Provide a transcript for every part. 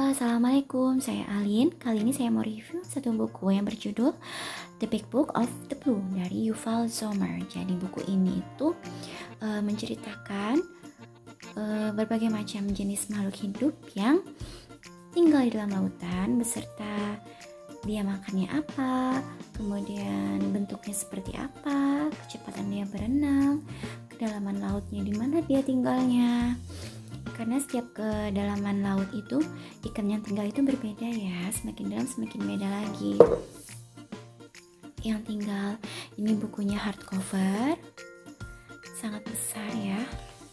Halo, assalamualaikum. Saya Alin. Kali ini saya mau review satu buku yang berjudul The Big Book of the Blue dari Yuval Sommer. Jadi buku ini itu menceritakan berbagai macam jenis makhluk hidup yang tinggal di dalam lautan beserta dia makannya apa, kemudian bentuknya seperti apa, kecepatan dia berenang, kedalaman lautnya di mana dia tinggalnya. Karena setiap kedalaman laut itu ikan yang tinggal itu berbeda ya, semakin dalam semakin beda lagi. Yang tinggal ini bukunya hardcover, sangat besar ya.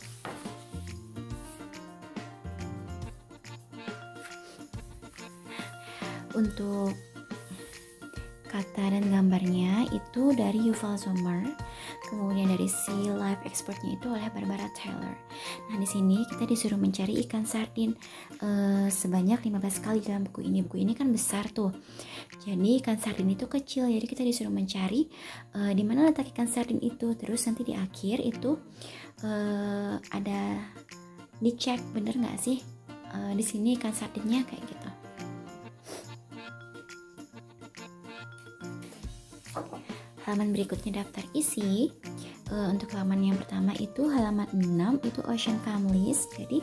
Untuk kata dan gambarnya itu dari Yuval Sommer, kemudian dari Sea Life Expertnya itu oleh Barbara Taylor. Nah, di sini kita disuruh mencari ikan sardin sebanyak 15 kali dalam buku ini. Buku ini kan besar tuh. Jadi ikan sardin itu kecil, jadi kita disuruh mencari di mana letak ikan sardin itu. Terus nanti di akhir itu ada dicek bener nggak sih di sini ikan sardinnya kayak gitu. Halaman berikutnya daftar isi. Untuk halaman yang pertama itu halaman 6 itu Ocean Families. Jadi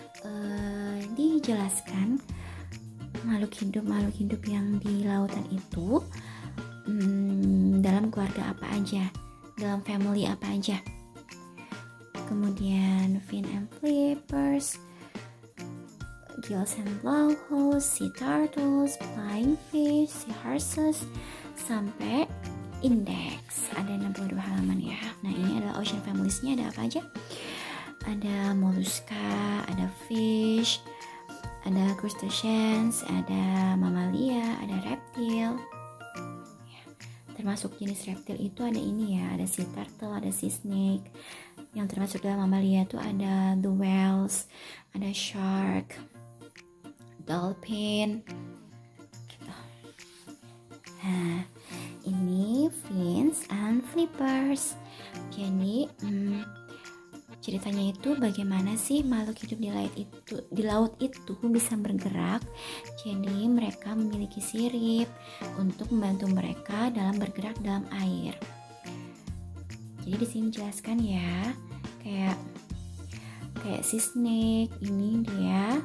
dijelaskan makhluk hidup yang di lautan itu dalam keluarga apa aja, dalam family apa aja. Kemudian fin and flippers, gills and blowholes, sea turtles, flying fish, sea horses, sampai index. Ada 62 halaman ya. Nah, ini adalah ocean families-nya, ada apa aja? Ada mollusca, ada fish, ada crustaceans, ada mamalia, ada reptil ya. Termasuk jenis reptil itu ada ini ya, ada sea turtle, ada sea snake. Yang termasuk dalam mamalia itu ada the whales, ada shark, dolphin gitu. Nah, ini fins and flippers. Jadi ceritanya itu bagaimana sih makhluk hidup di laut itu bisa bergerak. Jadi mereka memiliki sirip untuk membantu mereka dalam bergerak dalam air. Jadi di sini jelaskan ya, kayak sea snake ini dia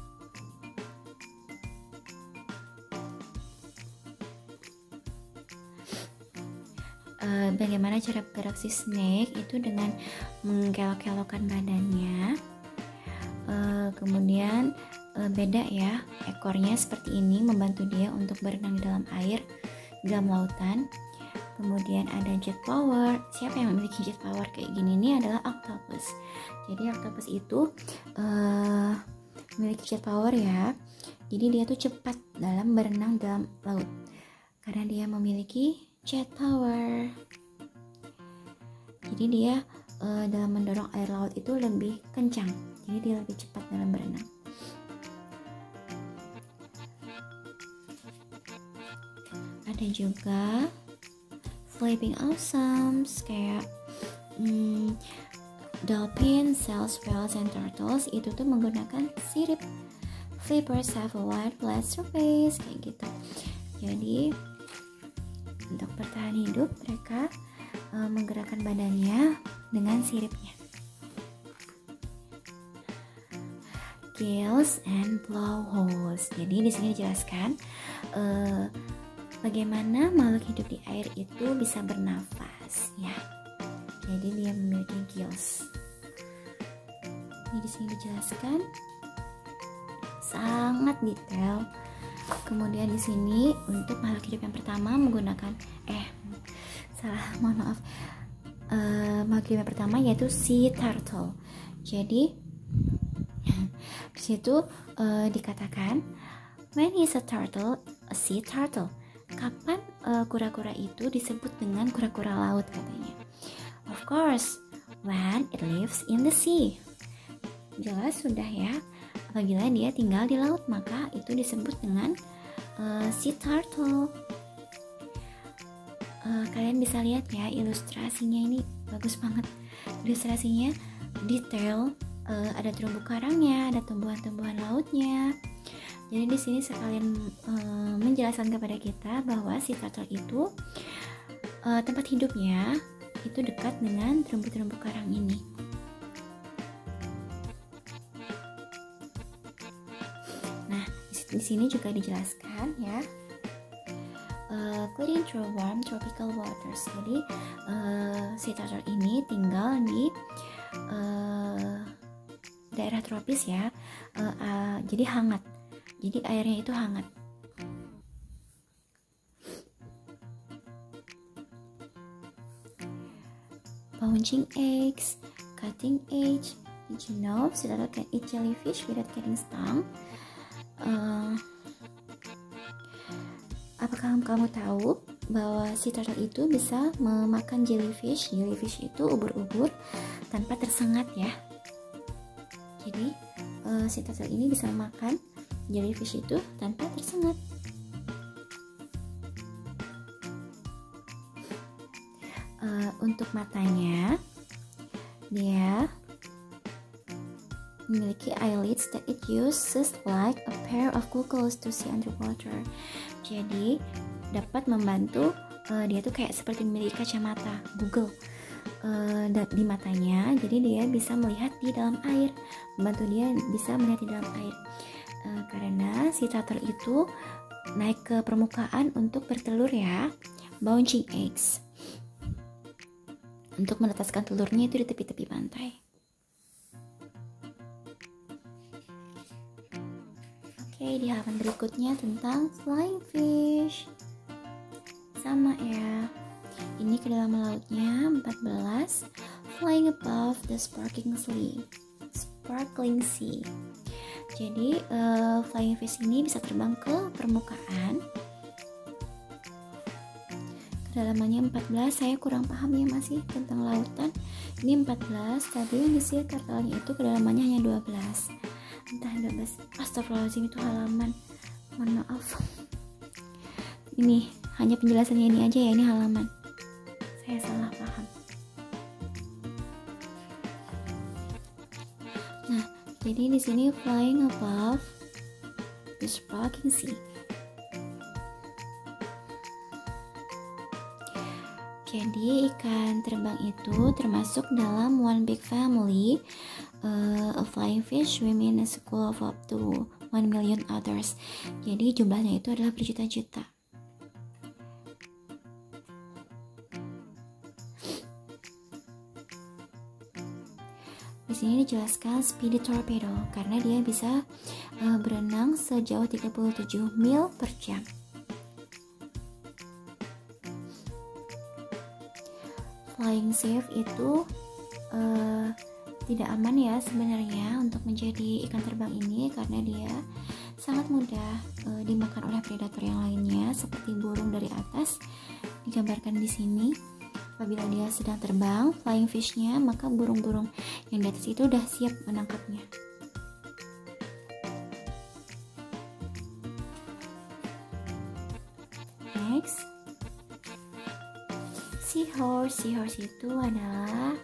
bagaimana cara bergerak si snake itu dengan mengkelok-kelokkan badannya. Kemudian beda ya, ekornya seperti ini membantu dia untuk berenang di dalam air, di dalam lautan. Kemudian ada jet power. Siapa yang memiliki jet power kayak gini? Ini adalah octopus. Jadi octopus itu memiliki jet power ya. Jadi dia tuh cepat dalam berenang dalam laut karena dia memiliki jet power. Jadi dia dalam mendorong air laut itu lebih kencang. Jadi dia lebih cepat dalam berenang. Ada juga flipping awesomes kayak dolphin, seals, whales, and turtles. Itu tuh menggunakan sirip. Flippers have a wide flat surface kayak gitu. Jadi untuk bertahan hidup mereka menggerakkan badannya dengan siripnya. Gills and blowholes. Jadi di sini dijelaskan bagaimana makhluk hidup di air itu bisa bernafas ya. Jadi dia memiliki gills. Ini di sini dijelaskan sangat detail. Kemudian di sini untuk makhluk hidup yang pertama menggunakan makhluk hidup yang pertama yaitu sea turtle. Jadi di situ dikatakan when is a turtle a sea turtle? Kapan kura-kura itu disebut dengan kura-kura laut katanya? Of course, when it lives in the sea. Jelas sudah ya. Apabila dia tinggal di laut maka itu disebut dengan sea turtle. Kalian bisa lihat ya ilustrasinya, ini bagus banget. Ilustrasinya detail, ada terumbu karangnya, ada tumbuhan-tumbuhan lautnya. Jadi di sini sekalian menjelaskan kepada kita bahwa si turtle itu tempat hidupnya itu dekat dengan terumbu-terumbu karang ini. Nah, di sini juga dijelaskan ya, gliding through warm tropical waters. Jadi si turtle ini tinggal di daerah tropis ya, jadi hangat. Jadi airnya itu hangat. Poaching eggs, cutting edge. Did you know sea turtle can eat jellyfish without getting stung? Apakah kamu tahu bahwa si turtle itu bisa memakan jellyfish? Jellyfish itu ubur-ubur tanpa tersengat ya. Jadi si turtle ini bisa makan jellyfish itu tanpa tersengat. Untuk matanya, dia memiliki eyelids that it uses like a pair of goggles to see underwater. Jadi dapat membantu dia tuh kayak seperti memiliki kacamata Google di matanya. Jadi dia bisa melihat di dalam air, membantu dia bisa melihat di dalam air. Karena si turtle itu naik ke permukaan untuk bertelur ya, launching eggs, untuk menetaskan telurnya itu di tepi-tepi pantai. Oke, di halaman berikutnya tentang flying fish. Sama ya, ini kedalaman lautnya 14, flying above the sparkling sea. Jadi flying fish ini bisa terbang ke permukaan. Kedalamannya 14, saya kurang paham ya masih tentang lautan. Ini 14, tapi yang di sea turtle-nya itu kedalamannya hanya 12. Entah 12. Astagfirullahaladzim, itu halaman. Mohon maaf. Ini hanya penjelasannya ini aja ya, ini halaman. Saya salah paham. Nah, jadi di sini flying above the sparkling sea. Jadi ikan terbang itu termasuk dalam one big family of flying fish swimming in a school of up to 1 million others. Jadi jumlahnya itu adalah berjuta-juta. Di sini dijelaskan speedy torpedo karena dia bisa berenang sejauh 37 mil per jam. Flying safe itu tidak aman ya sebenarnya untuk menjadi ikan terbang ini, karena dia sangat mudah dimakan oleh predator yang lainnya seperti burung dari atas. Digambarkan di sini, apabila dia sedang terbang flying fishnya, maka burung-burung yang di atas itu udah siap menangkapnya. Next, seahorse itu adalah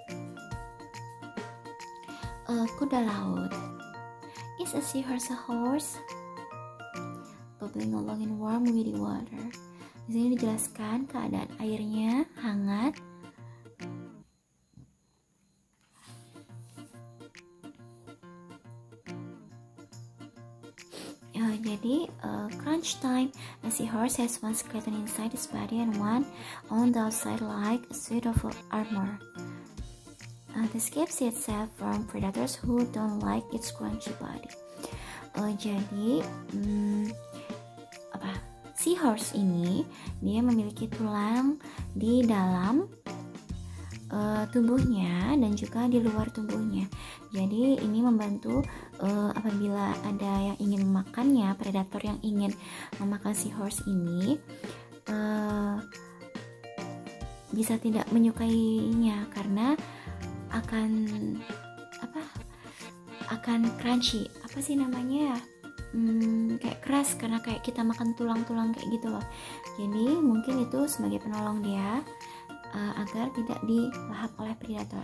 kuda laut. Is a seahorse a horse? Bubbling along in warm weedy water. Di sini dijelaskan keadaan airnya hangat. Jadi crunch time, a seahorse has one skeleton inside its body and one on the outside like a suit of armor. This keeps itself from predators who don't like its crunchy body. Jadi seahorse ini dia memiliki tulang di dalam tubuhnya dan juga di luar tubuhnya. Jadi ini membantu apabila ada yang ingin memakannya, predator yang ingin memakan seahorse ini bisa tidak menyukainya karena akan crunchy, apa sih namanya, kayak keras karena kayak kita makan tulang-tulang kayak gitu loh. Jadi mungkin itu sebagai penolong dia agar tidak dilahap oleh predator.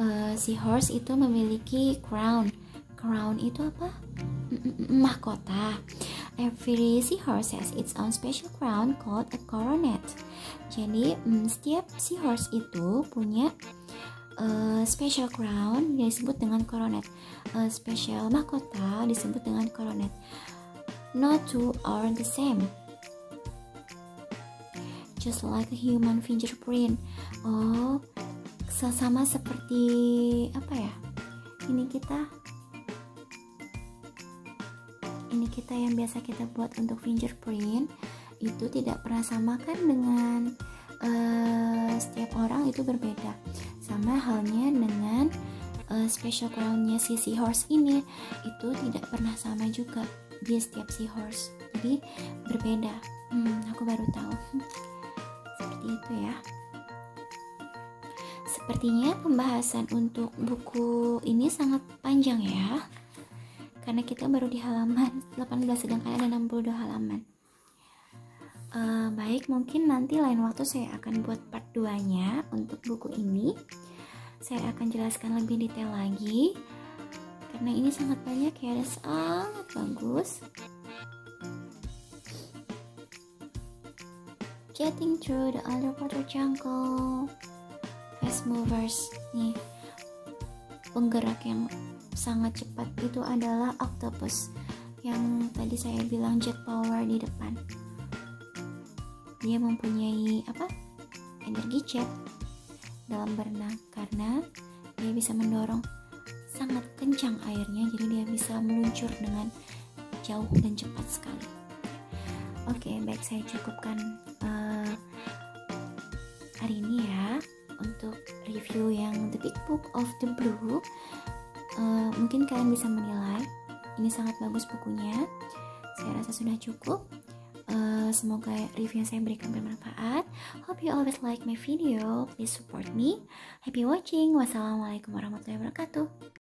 Seahorse itu memiliki crown. Crown itu apa? Mahkota. Every seahorse has its own special crown called a coronet. Jadi setiap seahorse itu punya special crown yang disebut dengan coronet. Special mahkota disebut dengan coronet. No two are the same. Just like a human fingerprint. Oh, sama seperti apa ya? Ini kita yang biasa kita buat untuk fingerprint itu tidak pernah sama kan dengan setiap orang, itu berbeda. Sama halnya dengan special crownnya si seahorse ini, itu tidak pernah sama juga di setiap seahorse, jadi berbeda. Aku baru tahu. Seperti itu ya. Sepertinya pembahasan untuk buku ini sangat panjang ya, karena kita baru di halaman 18 sedangkan ada 62 halaman. Baik, mungkin nanti lain waktu saya akan buat part 2-nya untuk buku ini. Saya akan jelaskan lebih detail lagi karena ini sangat banyak ya, dan sangat bagus. Getting through the underwater jungle. Fast movers nih, penggerak yang sangat cepat itu adalah octopus yang tadi saya bilang jet power di depan. Dia mempunyai energi jet dalam berenang karena dia bisa mendorong sangat kencang airnya, jadi dia bisa meluncur dengan jauh dan cepat sekali. Oke, baik, saya cukupkan hari ini ya untuk review yang The Big Book of the Blue. Mungkin kalian bisa menilai ini sangat bagus bukunya. Saya rasa sudah cukup. Semoga review yang saya berikan bermanfaat. Hope you always like my video. Please support me. Happy watching. Wassalamualaikum warahmatullahi wabarakatuh.